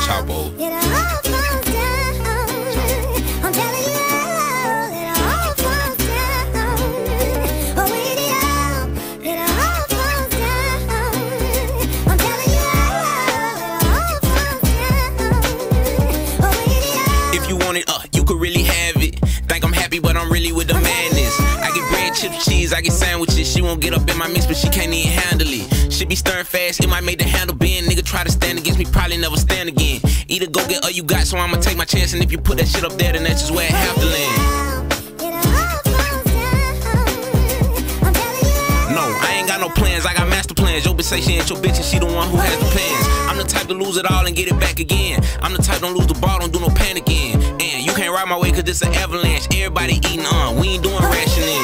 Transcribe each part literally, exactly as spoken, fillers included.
Chapo. It all falls down. I'm telling you now, it all falls down. Oh, it all, it all falls down. I'm telling you now, it all falls down. Oh, it all. If you want it, uh, you could really have it. Think I'm happy, but I'm really with the madness. I get bread, chips, cheese, I get sandwiches. She won't get up in my mix, but she can't even handle it. She be stirring fast, it might make the handle bend. Nigga try to stand against me, probably never stand again. Either go get all you got, so I'ma take my chance. And if you put that shit up there, then that's just where I have to land. No, I ain't got no plans, I got master plans. Yo bitch say she ain't your bitch and she the one who has the plans. I'm the type to lose it all and get it back again. I'm the type don't lose the ball, don't do no panicking. And you can't ride my way cause it's an avalanche. Everybody eating on, we ain't doing rationing.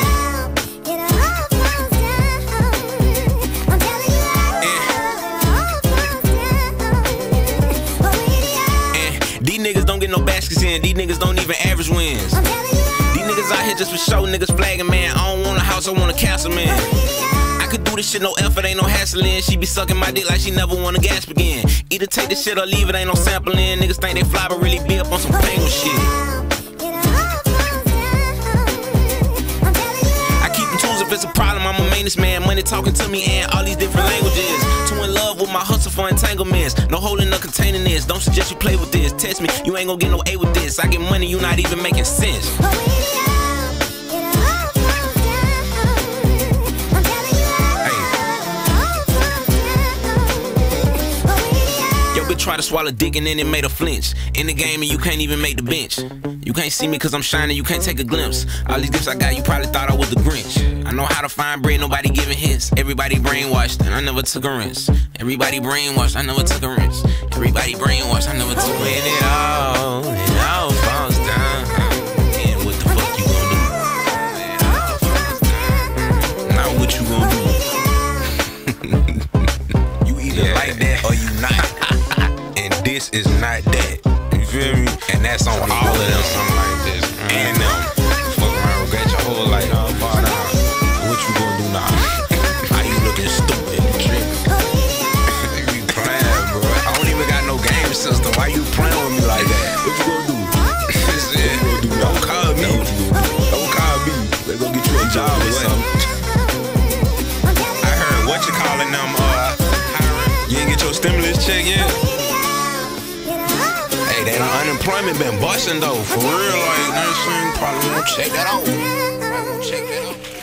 These niggas don't get no baskets in, these niggas don't even average wins. These niggas out here just for show, niggas flagging, man. I don't want a house, I want a castle, man. I could do this shit, no effort, ain't no hassling. She be sucking my dick like she never wanna gasp again. Either take this shit or leave it, ain't no sampling. Niggas think they fly, but really be up on some penguin shit. I keep them tools if it's a problem, I'm a maintenance man. Money talking to me and all these different languages. Too in love with my hustle for entanglements. No holding or containing this. Don't suggest you play with this. Test me, you ain't gonna get no A with this. I get money, you not even making sense. Try to swallow dick and then it made a flinch. In the game and you can't even make the bench. You can't see me cause I'm shining, you can't take a glimpse. All these gifts I got, you probably thought I was the Grinch. I know how to find bread, nobody giving hints. Everybody brainwashed and I never took a rinse. Everybody brainwashed, I never took a rinse. Everybody brainwashed, I never took a rinse. When it all, it all falls down. And what the fuck you gonna do? It all falls down. Now what you gonna do? You either yeah. like that or you not. This is not that, you feel me? And that's on all of them, something like this. And them, fuck around, regret your whole life. Fall down. What you gonna do now? How you looking stupid and tripping? You playing, bro. I don't even got no game system. Why you playing with me like that? What you gonna do? That's it. What you gonna do now? Don't call me. Don't call me. Let's go get you a job or something. I heard what you calling them, uh, hiring. You ain't get your stimulus check yet? That unemployment been busting though, for real, like, that shit, probably won't check that out. Probably won't check that out.